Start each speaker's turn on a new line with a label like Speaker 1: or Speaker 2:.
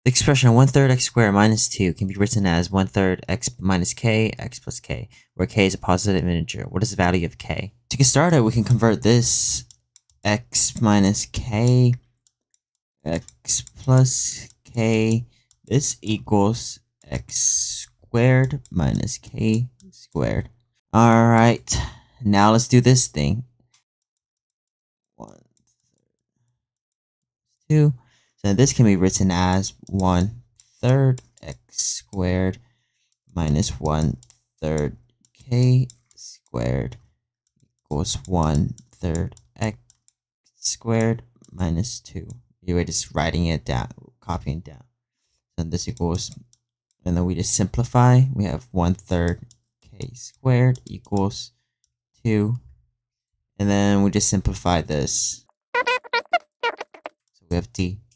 Speaker 1: The expression 1/3 x squared minus 2 can be written as 1/3 x minus k, x plus k, where k is a positive integer. What is the value of k? To get started, we can convert this x minus k, x plus k. This equals x squared minus k squared. Alright, now let's do this thing. 1, 2. So this can be written as 1/3 x squared minus 1/3 k squared equals 1/3 x squared minus 2. We're just writing it down, copying down. So this equals, and then we just simplify. We have 1/3 k squared equals 2. And then we just simplify this. So we have d.